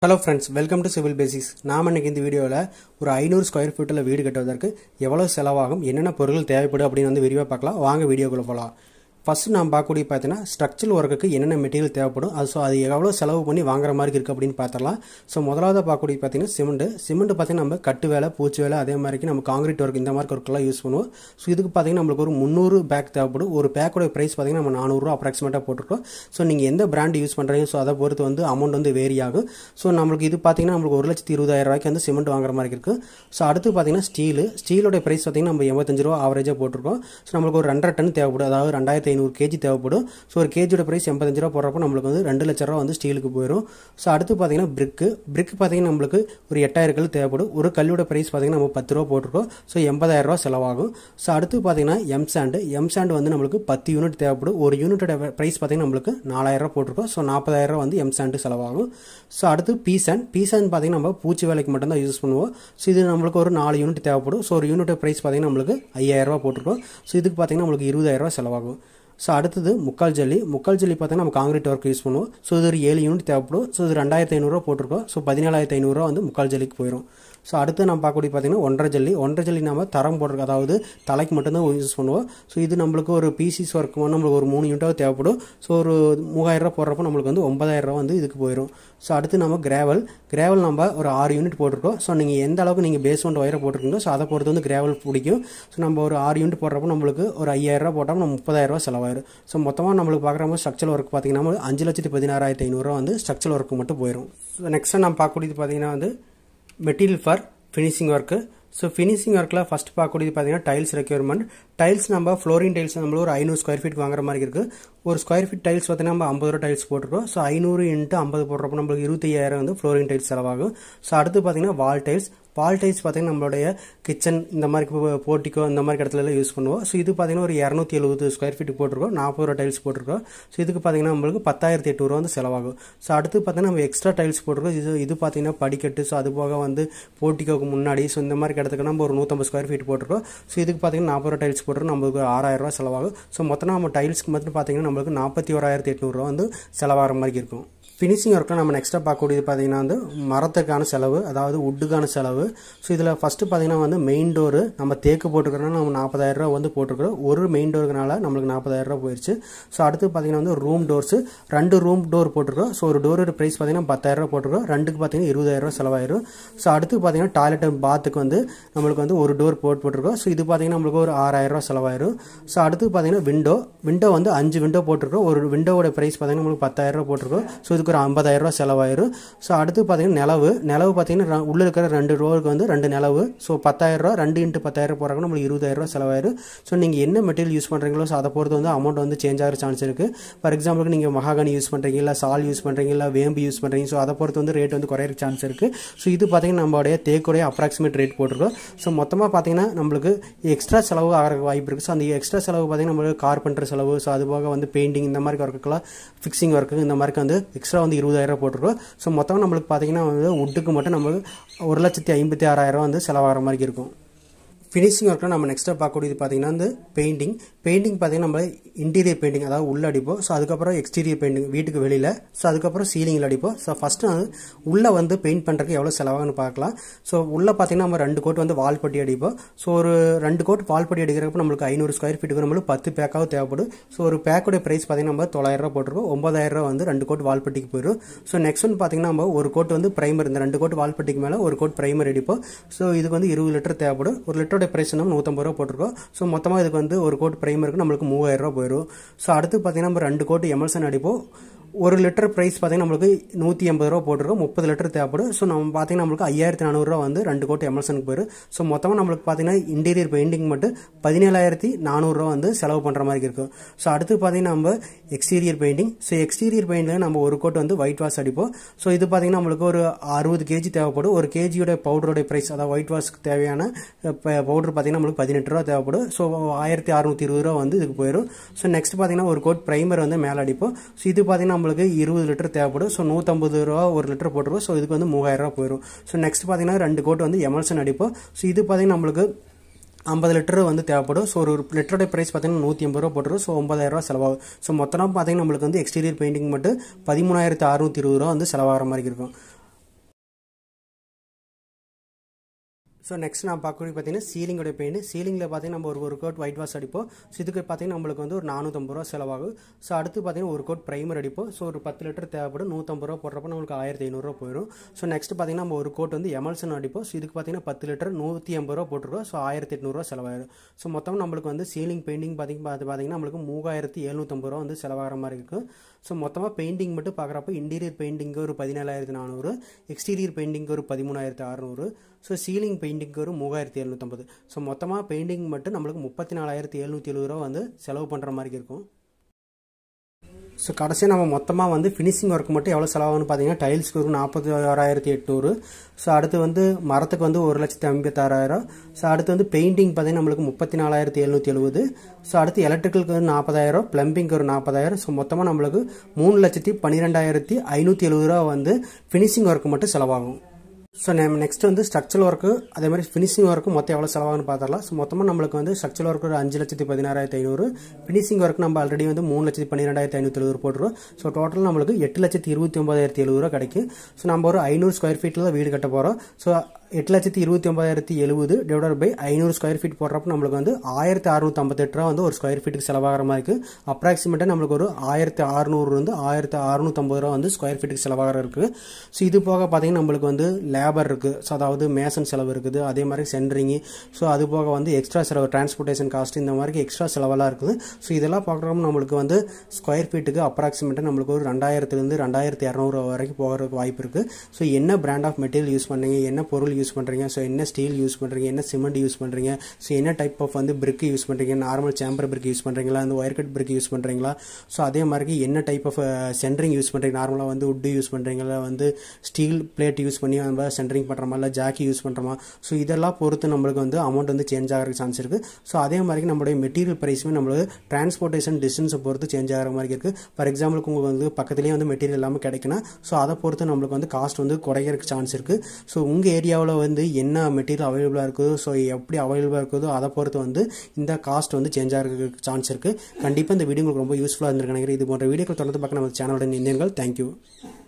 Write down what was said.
Hello friends, welcome to Civil Basics. நாம் இன்னைக்கு இந்த வீடியோல ஒரு 500 ஸ்கொயர் ஃபீட்ல வீடு கட்டுவதற்கு எவ்வளவு செலவாகும், என்னென்ன பொருட்கள் தேவைப்படும் அப்படினு வந்து விரிவா பார்க்கலாம். வாங்க வீடியோக்குள்ள போலாம். ஃபர்ஸ்ட் நாம் பார்க்கக்கூடிய பார்த்தீங்கன்னா ஸ்ட்ரக்சரல் ஒர்க்குக்கு என்னென்ன மெட்டீரியல் தேவைப்படும், அது எவ்வளவு செலவு பண்ணி வாங்குற மாதிரி இருக்கு அப்படின்னு பார்த்தறலாம். ஸோ முதலாவது பார்க்கக்கூடிய பார்த்தீங்கன்னா சிமெண்ட் பார்த்தீங்கன்னா நம்ம கட்டு வேலை, பூச்சி வேலை, அதே மாதிரி நம்ம காங்கிரீட் ஒர்க் இந்த மாதிரி ஒர்க்கெல்லாம் யூஸ் பண்ணுவோம். ஸோ இதுக்கு பார்த்தீங்கன்னா நம்மளுக்கு ஒரு 300 பேக் தேவைப்படும். ஒரு பேக்கோட ப்ரைஸ் பார்த்தீங்கன்னா நம்ம 400 ரூபா அப்ராக்சிமேட்டாக போட்டிருக்கோம். ஸோ நீங்கள் எந்த பிராண்ட் யூஸ் பண்ணுறீங்க, ஸோ அதை பொறுத்து வந்து அமௌண்ட் வந்து வேரி ஆகும். ஸோ நம்மளுக்கு இது பார்த்தீங்கன்னா நம்மளுக்கு 1,20,000 ரூபாய்க்கு வந்து சிமெண்ட் வாங்குற மாதிரி இருக்குது. ஸோ அடுத்து பார்த்தீங்கன்னா ஸ்டீலோட ப்ரைஸ் பார்த்தீங்கன்னா நம்ம 85 ரூபா ஆவரேஜாக போட்டிருக்கோம். ஸோ நம்மளுக்கு ஒரு 2.5 டன் தேவைப்படும், அதாவது 2500 கேஜி தேவைப்படும். ஸோ ஒரு கேஜியோட ப்ரைஸ் 85 ரூபா போடுறப்போ நம்மளுக்கு வந்து 2 லட்சம் ரூபா வந்து ஸ்டீலுக்கு போயிடும். ஸோ அடுத்து பார்த்தீங்கன்னா பிரிக் பார்த்தீங்கன்னா நம்மளுக்கு ஒரு 8000 கல் தேவைப்படும். ஒரு கல்லோட ப்ரைஸ் பார்த்தீங்கன்னா நம்ம 10 ரூபா போட்டிருக்கோம். ஸோ 80,000 ரூபா செலவாகும். ஸோ அடுத்து பார்த்தீங்கன்னா எம்சாண்ட் வந்து நம்மளுக்கு 10 யூனிட் தேவைப்படும். ஒரு யூனிட்டோட ப்ரைஸ் பார்த்தீங்கன்னா நம்மளுக்கு 4000 ரூபா போட்டிருக்கோம். ஸோ 40,000 ரூபா வந்து எம்சாண்ட் செலவாகும். ஸோ அடுத்து பீசாண்ட் பார்த்தீங்கன்னா நம்ம பூச்சி வேலைக்கு மட்டும் தான் யூஸ் பண்ணுவோம். ஸோ இது நம்மளுக்கு ஒரு 4 யூனிட் தேவைப்படும். ஸோ ஒரு யூனிட் ப்ரைஸ் பார்த்தீங்கன்னா நம்மளுக்கு 5000 ரூபா போட்டிருக்கோம். ஸோ இதுக்கு பார்த்தீங்கன்னா நம்மளுக்கு 20,000 ரூபா செலவாகும். ஸோ அடுத்தது முக்கால் ஜல்லி பார்த்தீங்கன்னா நம்ம காங்கிரீட் ஒர்க் யூஸ் பண்ணுவோம். ஸோ இது ஒரு 7 யூனிட் தேவைப்படும். ஸோ இது 2500 ரூபா போட்டிருக்கோம். ஸோ 17,500 ரூபா வந்து முக்கால் ஜல்லிக்கு போயிடும். ஸோ அடுத்து நம்ம பார்க்கக்கூடிய பார்த்தீங்கன்னா ஒன்றரை ஜல்லி நம்ம தரம் போடுறோம், அதாவது தலைக்கு மட்டும்தான் யூஸ் பண்ணுவோம். ஸோ இது நம்மளுக்கு ஒரு பிசிஸ் ஒர்க் நம்மளுக்கு ஒரு 3 யூனிட்டாக தேவைப்படும். ஸோ ஒரு 3000 ரூபா போடுறப்போ நம்மளுக்கு வந்து 9000 ரூபா வந்து இதுக்கு போயிடும். ஸோ அடுத்து நம்ம கிராவல் நம்ம ஒரு 6 யூனிட் போட்டிருக்கோம். ஸோ நீங்கள் எந்த அளவுக்கு நீங்கள் பேஸ்மெண்ட் ஒயரை போட்டிருக்கீங்களோ ஸோ அதை பொறுத்து வந்து கிராவல் பிடிக்கும். ஸோ நம்ம ஒரு 6 யூனிட் போடுறப்போ நம்மளுக்கு ஒரு 5000 ரூபா போட்டால் நம்ம 30,000 ரூபா செலவாயிடும். ஸோ மொத்தமாக நம்மளுக்கு பார்க்குற ஸ்ட்ரக்சரல் ஒர்க் பார்த்தீங்கன்னா 5,16,500 ரூபா வந்து ஸ்ட்ரக்சரல் ஒர்க்கு மட்டும் போயிடும். ஸோ நெக்ஸ்ட் நம்ம பார்க்கக்கூடியது பார்த்தீங்கன்னா வந்து material for finishing work. So finishing ஒர்க்கில் ஃபஸ்ட் பார்க்கக்கூடியது பார்த்தீங்கன்னா டைல்ஸ் ரெக்யர்மெண்ட். டைல்ஸ் நம்ம ஃப்ளோரிங் டைல்ஸ் நம்மளுக்கு ஒரு 500 ஸ்கொயர் ஃபீட் வாங்குற மாதிரி இருக்குது. ஒரு ஸ்கொயர் ஃபீட் டைல்ஸ் பார்த்தீங்கன்னா நம்ம 50 ரூபா டைல்ஸ் போட்டிருக்கோம். ஸோ 500 × 50 போடுறப்போ நம்மளுக்கு 25,000 வந்து ஃப்ளோரிங் டைல்ஸ் செலவாகும். ஸோ அடுத்து பார்த்தீங்கன்னா வால் டைல்ஸ் பார்த்தீங்கன்னா நம்மளுடைய கிச்சன் இந்த மாதிரி போர்ட்டிக்கோ இந்த மாதிரி இடத்துல யூஸ் பண்ணுவோம். ஸோ இது பார்த்தீங்கன்னா ஒரு 270 ஸ்கொயர் ஃபீட் போட்டிருக்கோம். 40 ரூபா டைல்ஸ் போட்டிருக்கோம். ஸோ இதுக்கு பார்த்தீங்கன்னா நம்மளுக்கு 10,800 ரூபா வந்து செலவாகும். ஸோ அடுத்து பார்த்தீங்கன்னா நம்ம எக்ஸ்ட்ரா டைல்ஸ் போட்டிருக்கோம். இது பார்த்தீங்கன்னா படிக்கட்டு, ஸோ அது போக வந்து போர்ட்டிக்கோக்கு முன்னாடி ஸோ இந்த மாதிரி இடத்துக்கு நம்ம ஒரு 150 ஸ்கொயர் ஃபீட் போட்டிருக்கோம். ஸோ இதுக்கு பார்த்தீங்கன்னா 40 ரூபா டைல்ஸ் போட்டிருக்கோம். நம்மளுக்கு 6,000 ரூபா செலவாகும். ஸோ மொத்தம் நம்ம டைல்ஸ்க்கு மட்டும் பார்த்தீங்கன்னா நம்மளுக்கு 41,800 ரூபா வந்து செலவாகிற மாதிரி இருக்கும். ஃபினிஷிங் ஒர்க்கில் நம்ம நெக்ஸ்ட்டாக பார்க்கக்கூடியது பார்த்தீங்கன்னா வந்து மரத்துக்கான செலவு, அதாவது உட்டுக்கான செலவு. ஸோ இதில் ஃபஸ்ட்டு பார்த்தீங்கன்னா வந்து மெயின் டோரு நம்ம தேக்கு போட்டுக்கிறோன்னா நம்ம 40,000 ரூபா வந்து போட்டுருக்கிறோம். ஒரு மெயின் டோருக்குனால நம்மளுக்கு 40,000 ரூபா போயிடுச்சு. ஸோ அடுத்து பார்த்தீங்கன்னா வந்து ரூம் டோர்ஸு 2 ரூம் டோர் போட்டிருக்கோம். ஸோ ஒரு டோரோட ப்ரைஸ் பார்த்தீங்கன்னா 10,000 ரூபா போட்டிருக்கோம். ரெண்டுக்கு பார்த்தீங்கன்னா 20,000 ரூபா செலவாயிரும். ஸோ அடுத்து பார்த்தீங்கன்னா டாய்லெட் பாத்துக்கு வந்து நம்மளுக்கு வந்து ஒரு டோர் போட்டிருக்கோம். ஸோ இது பார்த்தீங்கன்னா நம்மளுக்கு ஒரு 6,000 ரூபா செலவாயிரும். ஸோ அடுத்து பார்த்தீங்கன்னா விண்டோ வந்து 5 விண்டோ போட்டிருக்கோம். ஒரு விண்டோவோட ப்ரைஸ் பார்த்தீங்கன்னா நம்மளுக்கு 10,000 ரூபா போட்டிருக்கோம். ஸோ இதுக்கு ஒரு 50,000 ரூபா செலவாயிரும். ஸோ அடுத்து பார்த்தீங்கன்னா நிலவு பார்த்தீங்கன்னா உள்ள இருக்கிற 2 ரோருக்கு வந்து 2 நிலவு. ஸோ 10,000 ரூபா 2 × 10,000 போறாங்க, நம்மளுக்கு 20,000 ரூபா செலவாயிரும். ஸோ நீங்கள் என்ன மெட்டீரியல் யூஸ் பண்ணுறீங்களோ ஸோ அதை பொறுத்து வந்து அமௌண்ட் வந்து சேஞ்ச் ஆகிற சான்ஸ் இருக்குது. ஃபார் எக்ஸாம்பிளுக்கு நீங்கள் மகாகனி யூஸ் பண்ணுறீங்க, இல்லை சால் யூஸ் பண்ணுறீங்க, இல்லை வேம்பு யூஸ் பண்ணுறீங்க. ஸோ அதை பொறுத்து வந்து ரேட் வந்து குறையிற சான்ஸ் இருக்குது. ஸோ இது பார்த்தீங்கன்னா நம்மளுடைய தேக்குடைய அப்ராக்சிமேட் ரேட் போட்டிருக்கோம். ஸோ மொத்தமாக பார்த்தீங்கன்னா நம்மளுக்கு எக்ஸ்ட்ரா செலவு ஆகிற வாய்ப்பு இருக்குது. ஸோ அந்த எக்ஸ்ட்ரா செலவு பார்த்தீங்கன்னா நம்மளுக்கு கார்பெண்டர் செலவு, ஸோ அது போக வந்து பெயிண்டிங் இந்த மாதிரி ஒர்க்குக்கெல்லாம் ஃபிக்ஸிங் ஒர்க்கு இந்த மாதிரி வந்து எக்ஸ்ட்ரா வந்து 20,000 ரூபா போட்டிருக்கோம். ஸோ மொத்தம் நம்மளுக்கு பார்த்தீங்கன்னா வந்து உட்டுக்கு மட்டும் நம்மளுக்கு 1,56,000 வந்து செலவாகிற மாதிரி இருக்கும். ஃபினிஷிங் ஒர்க்கில் நம்ம நெக்ஸ்ட்டாக பார்க்கக்கூடியது பார்த்தீங்கன்னா வந்து பெயிண்டிங் பார்த்தீங்கன்னா நம்ம இன்டீரியர் பெயிண்டிங், அதாவது உள்ள அடிப்போம். ஸோ அதுக்கப்புறம் எக்ஸ்டீரியர் பெயிண்டிங் வீட்டுக்கு வெளியில். ஸோ அதுக்கப்புறம் சீலிங்கில் அடிப்போம். ஸோ ஃபஸ்ட்டு வந்து உள்ளே வந்து பெயிண்ட் பண்ணுறதுக்கு எவ்வளோ செலவாகுன்னு பார்க்கலாம். ஸோ உள்ளே பார்த்தீங்கன்னா நம்ம 2 கோட் வந்து வால் பட்டி அடிப்போம். ஸோ ஒரு 2 கோட் வால் பட்டி அடிக்கிறப்ப நம்மளுக்கு 500 ஸ்கொயர் ஃபீட்டுக்கு நம்மளுக்கு 10 பேக்காக தேவைப்படும். ஸோ ஒரு பேக்கோட ப்ரைஸ் பார்த்தீங்கன்னா நம்ம 9,000 ரூபா போட்டிருக்கோம். 9,000 ரூபா வந்து 2 கோட் வால் பட்டிக்கு போயிடும். ஸோ நெக்ஸ்ட் வந்து பார்த்தீங்கன்னா நம்ம ஒரு கோட் வந்து ப்ரைமர், இந்த 2 கோட் வால் பட்டிக்கு மேலே ஒரு கோட் ப்ரைமர் அடிப்போம். ஸோ இதுக்கு வந்து 20 லிட்டர் தேவைப்படும். ஒரு லிட்டரோட ப்ரைஸ் நம்ம 150 ரூபா போட்டிருக்கோம். ஸோ மொத்தமாக இதுக்கு வந்து ஒரு கோட் ப்ரைமருக்கு நம்மளுக்கு 3,000 ரூபா போயிடும். ஸோ அடுத்து பார்த்தீங்கன்னா நம்ம 2 கோட் எமல்சன் அடிப்போம். ஒரு லிட்டர் ப்ரைஸ் பார்த்தீங்கன்னா நம்மளுக்கு 180 ரூபா போட்டிருக்கோம். 30 லிட்டர் தேவைப்படும். ஸோ நம்ம பார்த்தீங்கன்னா நம்மளுக்கு 5,400 ரூபா வந்து 2 கோட் எமல்சனுக்கு போயிடும். ஸோ மொத்தமாக நம்மளுக்கு பார்த்தீங்கன்னா இன்டீரியர் பெயிண்டிங் மட்டும் 17,400 ரூபா வந்து செலவு பண்ணுற மாதிரி இருக்கும். ஸோ அடுத்து பார்த்தீங்கன்னா நம்ம எக்ஸ்டீரியர் பெயிண்டிங். ஸோ எக்ஸ்டீரியர் பெயிண்டில் நம்ம ஒரு கோட் வந்து ஒயிட் வாஷ் அடிப்போம். ஸோ இது பார்த்தீங்கன்னா நம்மளுக்கு ஒரு 60 கேஜி தேவைப்படும். ஒரு கேஜியோட பவுடரோட ப்ரைஸ், அதாவது ஒயிட் வாஷ்க்கு தேவையான பவுடர் பார்த்தீங்கன்னா நம்மளுக்கு 18 ரூபா தேவைப்படும். ஸோ 1,620 ரூபா வந்து இதுக்கு போயிடும். ஸோ நெக்ஸ்ட் பார்த்தீங்கன்னா ஒரு கோட் ப்ரைமர் வந்து மேலே அடிப்போம். ஸோ இது பார்த்தீங்கன்னா நம்மளுக்கு 20 லிட்டர் தேவைப்படும். ஸோ 150 ரூபா ஒரு லிட்டர் போட்டுருவோம். ஸோ இதுக்கு வந்து 3,000 ரூபா போயிடும். ஸோ நெக்ஸ்ட் பார்த்தீங்கன்னா 2 கோட் வந்து எமல்சன் அடிப்போம். ஸோ இது பார்த்தீங்கன்னா நம்மளுக்கு 50 லிட்டர் வந்து தேவைப்படும். ஸோ ஒரு லிட்டரோட ப்ரைஸ் பார்த்தீங்கன்னா 180 ரூபா போட்டுரும். ஸோ 9,000 ரூபா செலவாகும். ஸோ மொத்தமாக பார்த்தீங்கன்னா நம்மளுக்கு வந்து எக்ஸ்டீரியர் பெயிண்டிங் மட்டும் 13,620 ரூபா வந்து செலவாகிற மாதிரி இருக்கும். ஸோ நெக்ஸ்ட் நான் பார்க்கக்கூடிய பார்த்தீங்கன்னா சீலிங்கோட பெயிண்ட். சீலிங்கில் பார்த்தீங்கன்னா நம்ம ஒரு கோட் ஒயிட் வாஷ் அடிப்போம். ஸோ இதுக்கு பார்த்தீங்கன்னா நம்மளுக்கு வந்து ஒரு 450 ரூபா செலவாகும். ஸோ அடுத்து பார்த்தீங்கன்னா ஒரு கோட் ப்ரைமர் அடிப்போம். ஸோ ஒரு 10 லிட்டர் தேவைப்படும். 150 ரூபா போடுறப்ப நம்மளுக்கு 1500 ரூபா போயிடும். ஸோ நெக்ஸ்ட் பார்த்தீங்கன்னா நம்ம ஒரு கோட் வந்து எமல்சன் அடிப்போம். ஸோ இதுக்கு பார்த்தீங்கன்னா 10 லிட்டர் 180 ரூபா போட்டுருக்கோம். ஸோ 1800 ரூபா செலவாயிடும். ஸோ மொத்தம் நம்மளுக்கு வந்து சீலிங் பெயிண்டிங் பார்த்தீங்கன்னா நம்மளுக்கு 3750 ரூபா வந்து செலவாகிற மாதிரி இருக்கும். ஸோ மொத்தமாக பெயிண்டிங் மட்டும் பார்க்குறப்ப இன்டீரியர் பெயிண்டிங்கு ஒரு 17400, எக்ஸ்டீரியர் பெயிண்டிங்கு ஒரு 13600, ஸோ சீலிங் பெயிண்டிங்க்கு ஒரு 3750. ஸோ மொத்தமாக பெயிண்டிங் மட்டும் நம்மளுக்கு 34770 ரூபா வந்து செலவு பண்ணுற மாதிரி இருக்கும். ஸோ கடைசியாக நம்ம மொத்தமாக வந்து ஃபினிஷிங் ஒர்க் மட்டும் எவ்வளோ செலவாகுன்னு பார்த்தீங்கன்னா டைல்ஸ்க்கு ஒரு 46800. ஸோ அடுத்து வந்து மரத்துக்கு வந்து 1,56,000. ஸோ அடுத்து வந்து பெயிண்டிங் பார்த்தீங்கன்னா நம்மளுக்கு 34770. ஸோ அடுத்து எலக்ட்ரிக்கலுக்கு வந்து 40,000, பிளம்பிங்க்கு ஒரு 40,000. ஸோ மொத்தமாக நம்மளுக்கு 3,12,570 ரூபா வந்து ஃபினிஷிங் ஒர்க் மட்டும் செலவாகும். ஸோ நம்ம நெக்ஸ்ட் வந்து ஸ்ட்ரக்சரல் ஒர்க்கு அதே மாதிரி ஃபினிஷிங் ஒர்க்கு மொத்தம் எவ்வளோ செலவாகுன்னு பார்த்துடலாம். ஸோ மொத்தமாக நம்மளுக்கு வந்து ஸ்ட்ரக்சரல் ஒர்க்கு ஒரு 5,16,500, ஃபினிஷிங் ஒர்க் நம்ம ஆல்ரெடி வந்து 3,12,570 போட்டுருவோம். ஸோ டோட்டல் நம்மளுக்கு 8,29,700 ரூபா கிடைக்கும். ஸோ நம்ம ஒரு 500 ஸ்கொயர் ஃபீட்டில் தான் வீடு கட்ட போகிறோம். So 8,29,770 divided by 500 square feet போடுறப்ப நம்மளுக்கு வந்து 1,658 ரூபா வந்து ஒரு ஸ்கொயர் ஃபீட்டுக்கு செலவாகிற மாதிரி இருக்குது. அப்ராக்சிமேட்டாக நம்மளுக்கு ஒரு 1,600 வந்து 1,650 ரூபா வந்து ஸ்கொயர் ஃபீட்டுக்கு செலவாகிற இருக்குது. ஸோ இது போக பார்த்தீங்கன்னா நம்மளுக்கு வந்து லேபர் இருக்குது. ஸோ அதாவது மேசன் செலவு இருக்குது. அதே மாதிரி சென்ட்ரிங்கு. ஸோ அது போக வந்து எக்ஸ்ட்ரா செலவு, டிரான்ஸ்போர்ட்டேஷன் காஸ்ட், இந்த மாதிரி எக்ஸ்ட்ரா செலவெல்லாம் இருக்குது. ஸோ இதெல்லாம் பார்க்குறப்ப நம்மளுக்கு வந்து ஸ்கொயர் ஃபீட்டுக்கு அப்ராக்சிமேட்டாக நம்மளுக்கு ஒரு 2000 2200 வரைக்கும் போகிறதுக்கு வாய்ப்பு இருக்குது. ஸோ என்ன பிராண்ட் ஆஃப் மெட்டீரியல் யூஸ் பண்ணுறீங்க, என்ன பொருள் யூஸ் பண்ணுறீங்க, ஸோ என்ன ஸ்டீல் யூஸ் பண்ணுறீங்க, என்ன சிமெண்ட் யூஸ் பண்ணுறீங்க, ஸோ என்ன டைப் ஆஃப் வந்து பிரிக் யூஸ் பண்ணுறீங்க, நார்மல் சேம்பர் பிரிக் யூஸ் பண்ணுறீங்களா, அந்த ஒயர் கட் பிரிக் யூஸ் பண்ணுறீங்களா, ஸோ அதே மாதிரி என்ன டைப் ஆஃப் சென்டரிங் யூஸ் பண்ணுறீங்க, நார்மலாக வந்து உட்டு யூஸ் பண்ணுறீங்களா, வந்து ஸ்டீல் பிளேட் யூஸ் பண்ணி நம்ம சென்டரிங் பண்ணுறோமா, இல்லை ஜாக்கி யூஸ் பண்ணுறோமா, ஸோ இதெல்லாம் பொறுத்து நம்மளுக்கு வந்து அமௌண்ட் வந்து சேஞ்ச் ஆகிற சான்ஸ் இருக்குது. ஸோ அதே மாதிரி நம்மளுடைய மெட்டீரியல் ப்ரைஸுமே நம்மளுக்கு டிரான்ஸ்போர்ட்டேஷன் டிஸ்டன்ஸை பொறுத்து சேஞ்ச் ஆகிற மாதிரி இருக்குது. ஃபார் எக்ஸாம்பிளுக்கு உங்களுக்கு வந்து பக்கத்துலேயே வந்து மெட்டீரியல் எல்லாமே கிடைக்குன்னா ஸோ அதை பொறுத்து நம்மளுக்கு வந்து காஸ்ட் வந்து குறைக்கிறதுக்கு சான்ஸ் இருக்குது. ஸோ உங்கள் ஏரியாவில் வந்து என்ன மெட்டீரியல் அவைலபிளாக இருக்குதோ, ஸோ எப்படி அவைலபிளாக இருக்குதோ அதை பொறுத்து வந்து இந்த காஸ்ட் வந்து சேஞ்ச் ஆகிறதுக்கு சான்ஸ் இருக்குது. கண்டிப்பாக இந்த வீடியோ உங்களுக்கு ரொம்ப யூஸ்ஃபுல்லாக இருந்திருக்கு நினைக்கிறேன். இது போன்ற வீடியோக்கள் தொடர்ந்து பார்க்க நம்ம சேனலோட நினைவுகள். தேங்க்யூ.